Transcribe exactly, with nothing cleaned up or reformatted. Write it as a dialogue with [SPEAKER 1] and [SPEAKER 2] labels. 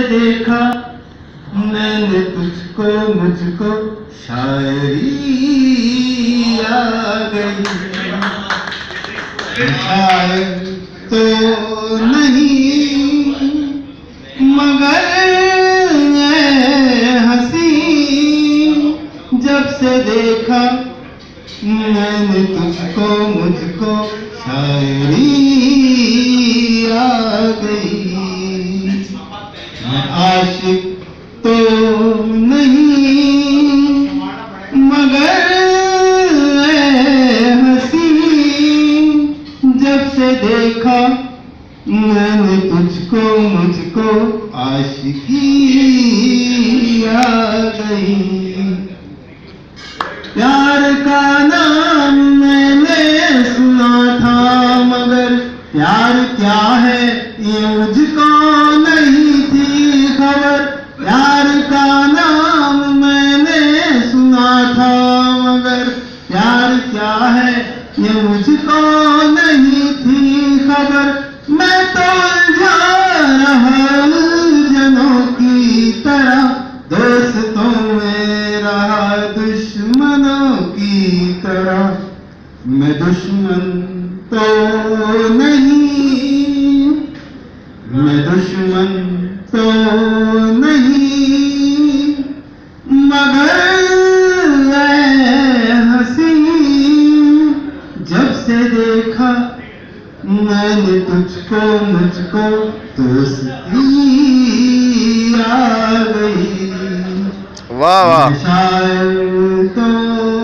[SPEAKER 1] देखा मैंने तुझको मुझको शायरी आ गई। शायर तो नहीं मगर हंसी, जब से देखा मैंने तुझको मुझको शायरी आ गई। मैं आशिक तो नहीं मगर हंसी, जब से देखा मैंने तुझको मुझको आशिकी आ गई। प्यार का नाम मैंने सुना था मगर प्यार क्या है ये मुझको नहीं थी खबर। प्यार का नाम मैंने सुना था मगर प्यार क्या है ये मुझको नहीं थी खबर। मैं तो उलझा रहा उलझनों की तरह, दोस्तों में रहा दुश्मनों की तरह। मैं दुश्मन तो नहीं, मैं दुश्मन तो नहीं मगर हंसी, जब से देखा मैंने तुझको मुझको दोस्ती आ गई।
[SPEAKER 2] वाह वाह।
[SPEAKER 1] शायर तो